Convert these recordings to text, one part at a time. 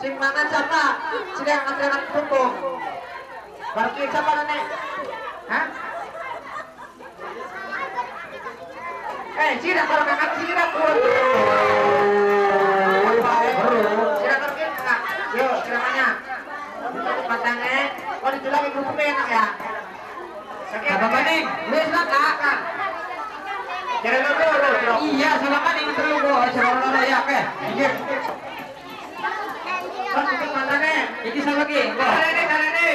Sing mangan siapa? Sing anak tumpuk. Barki siapa nenek? Hah? Sira kalau kakak sira pun. Sira kerja enggak? Yo, siramanya. Matangnya, kalau dijual ibu enak ya. Apa nih? Wis lah kak. Jadi lo. Iya, silakan ini terlalu gua, silakan ya ke. Iya. Kan bukan matangnya. Ini sama lagi. Kali.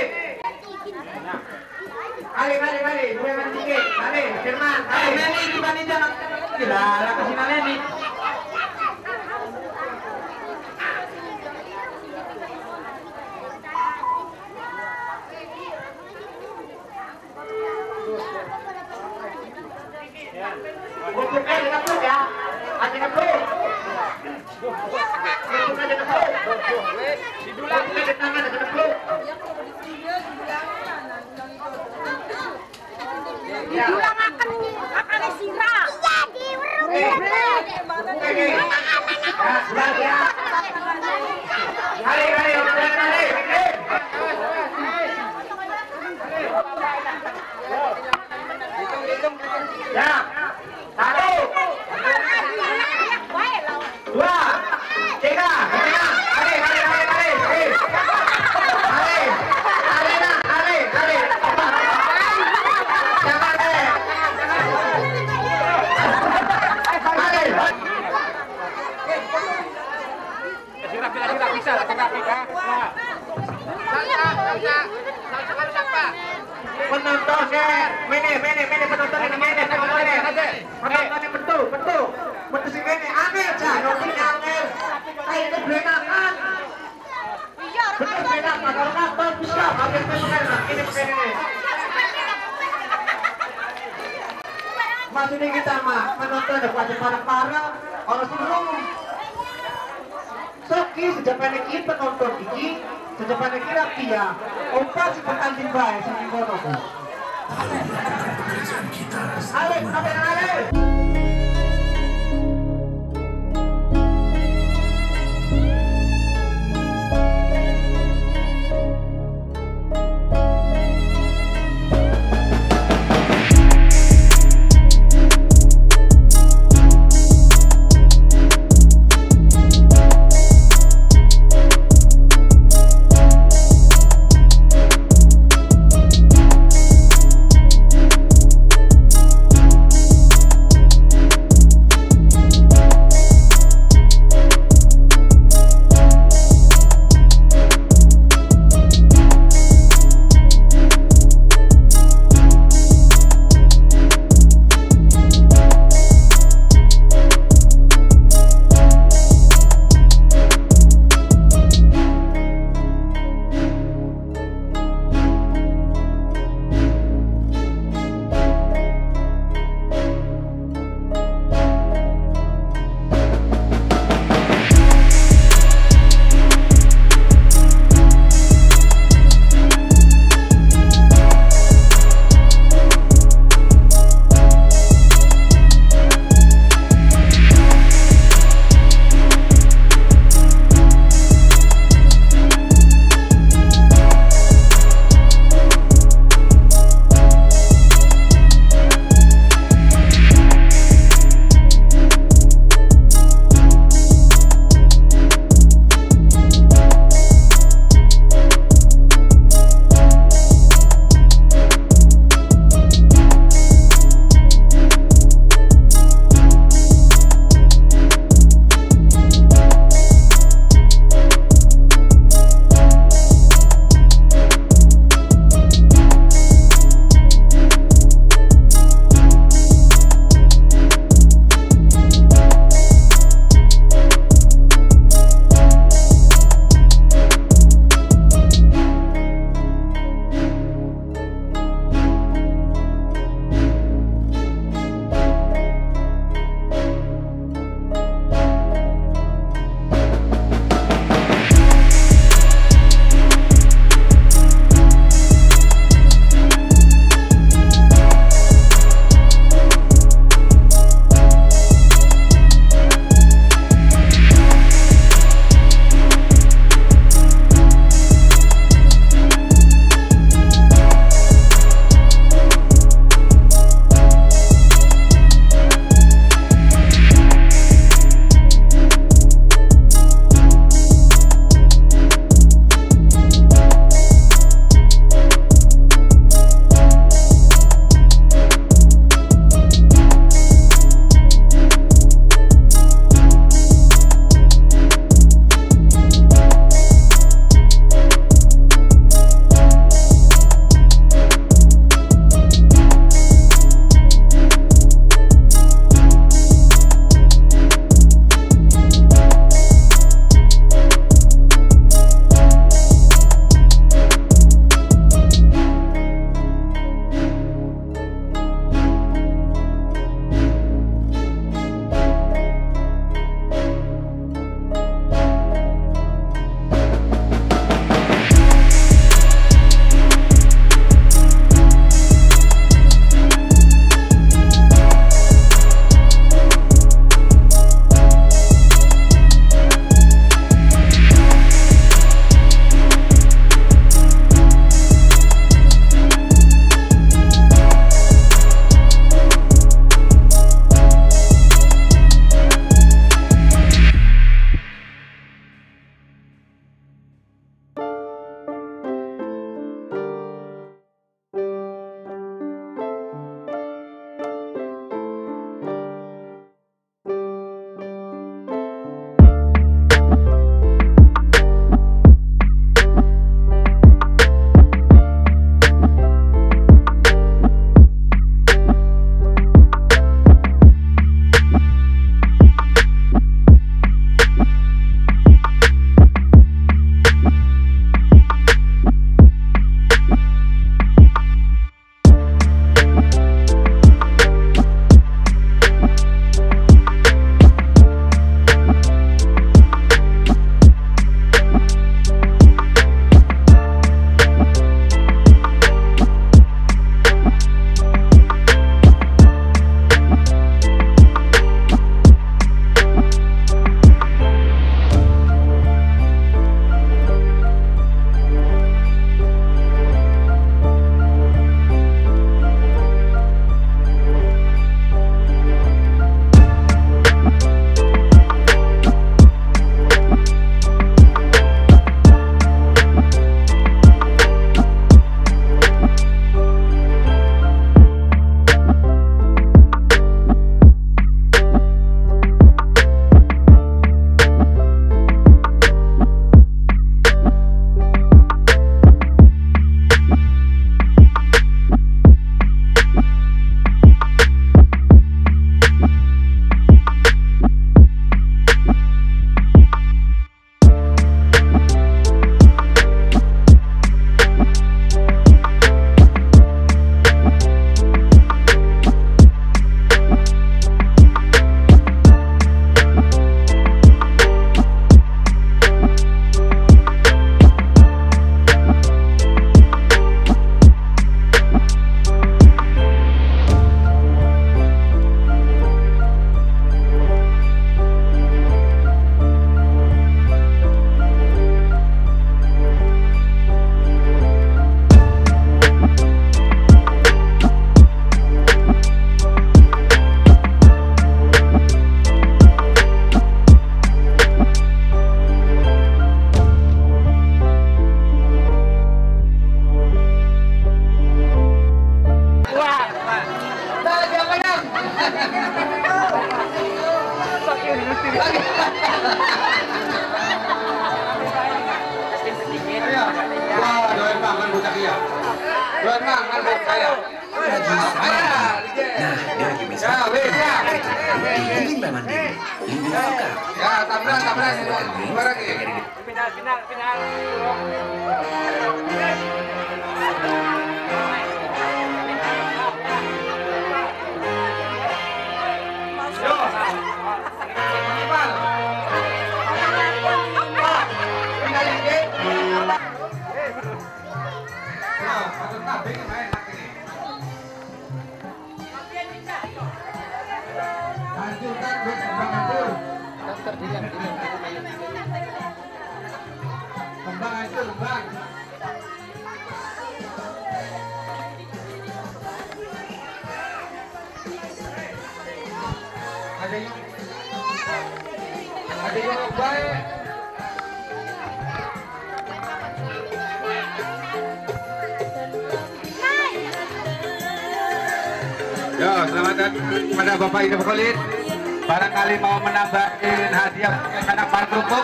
Mari. Dua man dikit. Mari, Firman. Meni gimana jangan. Gila, lah kasih Meni. Bukan dengan peluk ya. Ada peluk. Bukan dengan peluk. Didulang di tangan ada peluk. Didulang akan sira. Iya, Ya. 1, 2, 3. Penonton mene penonton betul sih mene angel jangan angel kayak itu berenakan betul berenakan kalau nonton bisa hampir ini maksudnya kita mah menonton ada parang-parang kalau sebelum Soki sejak pendek ini penonton ini sejak pendek ini rakyat opat si pertanding baik si Minggono Ale Wah, doain bang, kan bocah dia. Doain bang, kan bocah saya. Nah, dia lagi main sepatu. Giling lah mandiri. Giling suka. Ya, tabrak. Gimana lagi? Final. Ada yang baik. Yo, selamat datang kepada Bapak Ida Bukolit. Barangkali mau menambahin hadiah anak para kerupuk.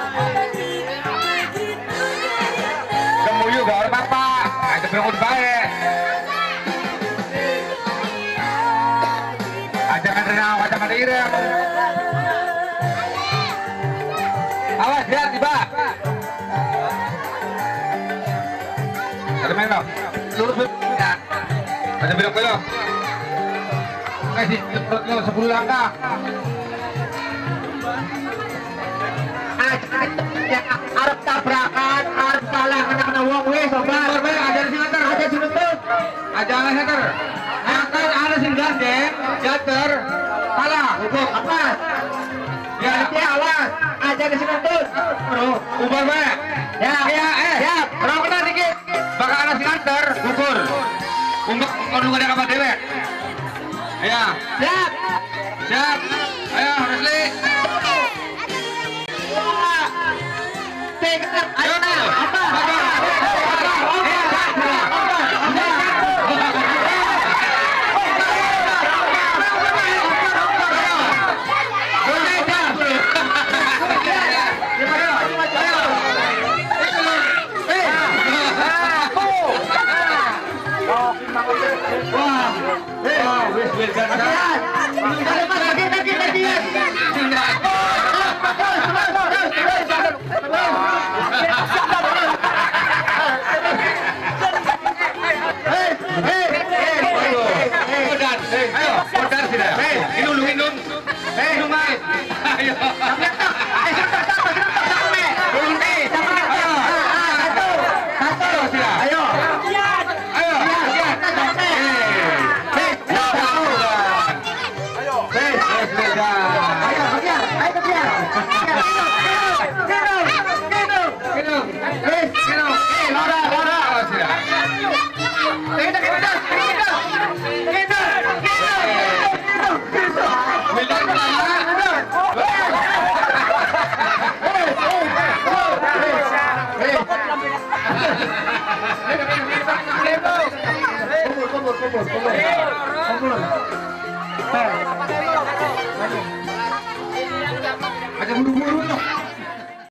Kemuyu gak orang Bapak. Itu berangkat baik. Ajangan renang, ajangan irem. Awas biar tiba. Ada main dong. Lurus ya. Ada belok. Kasih perutnya 10 langkah. Arep tabrakan, arep salah kena wong wis sobat. Ada di sini Ada sinetron. Aja ala seter. Akan ada sing gandeng, jater. Salah. Hukum apa? Ya, Ya awas. Ada di sinetron. Bro, ubar bae. ya. Siap. Ora kena dikit. Bakal ana sing anter, ukur. Umbek kono ada kabar dewek. Ya. Siap. Siap. Ayo, Resli. Ayo nah, apa? Ada buru-buru tuh.